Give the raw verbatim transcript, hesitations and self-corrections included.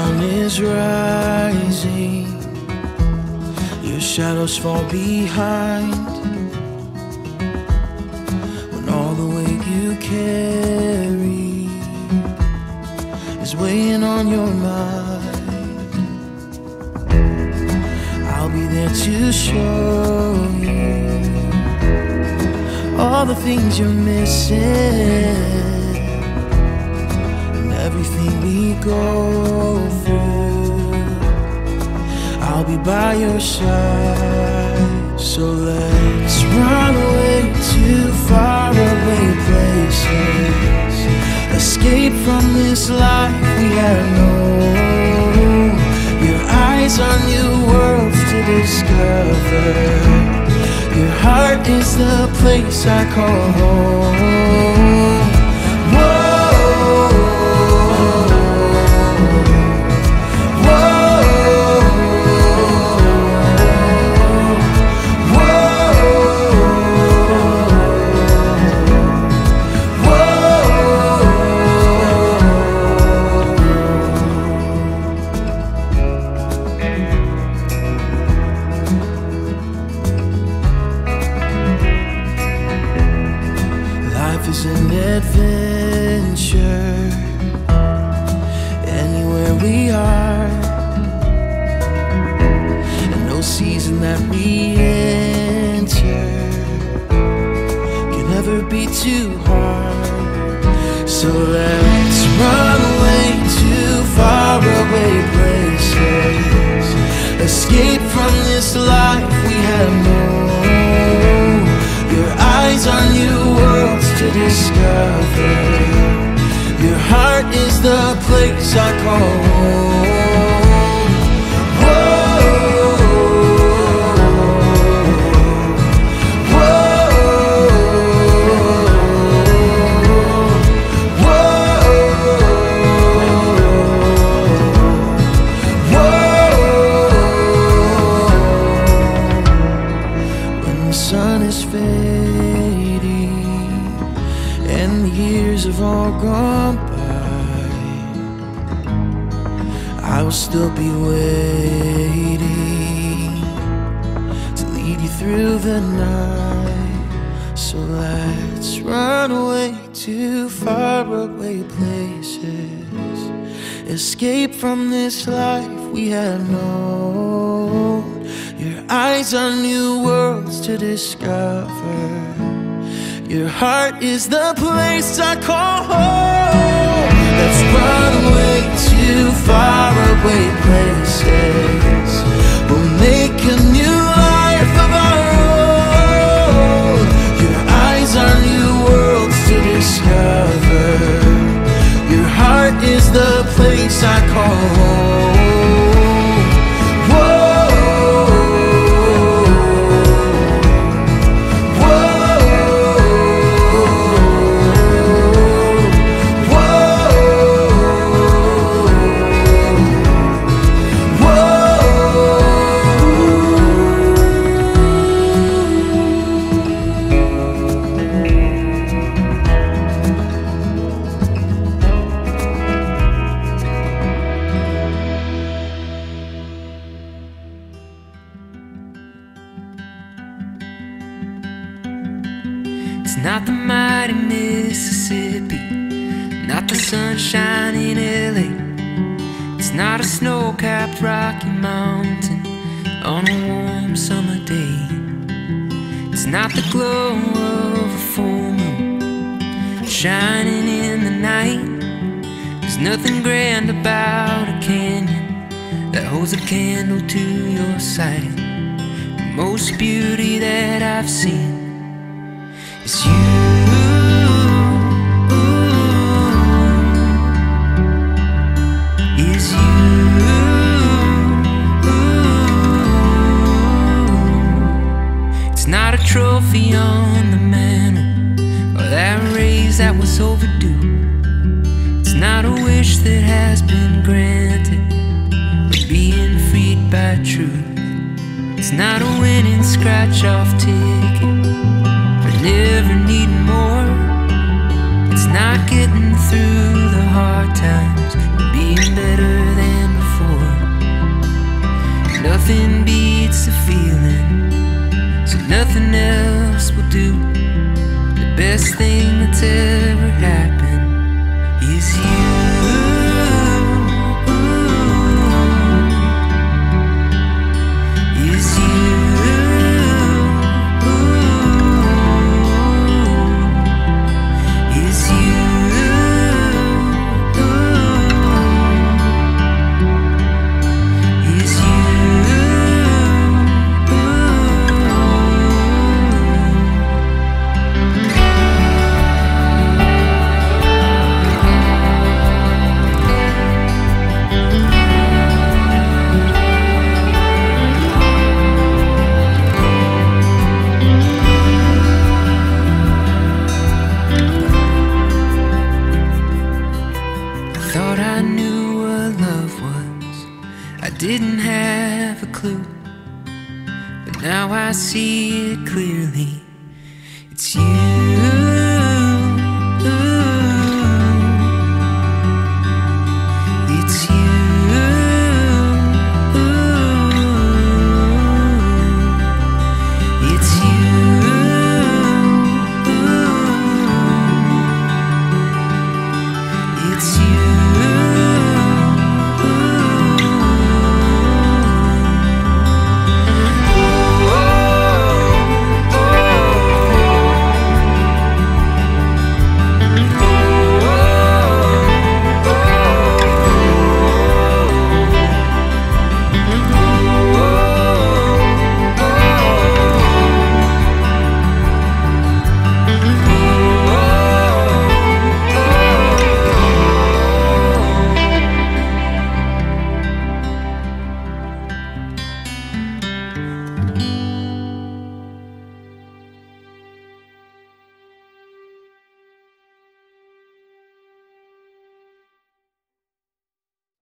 sun is rising, your shadows fall behind. When all the weight you carry is weighing on your mind, I'll be there to show you all the things you're missing. Everything we go through, I'll be by your side. So let's run away to faraway places, escape from this life we have known. Your eyes are new worlds to discover, your heart is the place I call home. Is an adventure anywhere we are, and no season that we enter can ever be too hard. So let's run away to faraway places, escape from this life we have known. Your eyes are new worlds to discover, your heart is the place I call home. Whoa, whoa, whoa. When the sun is fading and the years have all gone by, I will still be waiting to lead you through the night. So let's run away to faraway places, escape from this life we have known. Your eyes are new worlds to discover, your heart is the place I call home. Let's run away to faraway places, we'll make a new life of our own. Your eyes are new worlds to discover, your heart is the place I call home. Whoa. It's not the mighty Mississippi, not the sunshine in L A. It's not a snow-capped Rocky Mountain on a warm summer day. It's not the glow of a full moon shining in the night. There's nothing grand about a canyon that holds a candle to your sight. The most beauty that I've seen is you. Is you. It's not a trophy on the mantle, or that raise that was overdue. It's not a wish that has been granted, but being freed by truth. It's not a winning scratch-off ticket for never needing more. It's not getting through the hard times and being better than just a feeling, so nothing else will do. The best thing that's ever happened is you. Is you. Is you. Thought I knew what love was, I didn't have a clue, but now I see it clearly. It's you.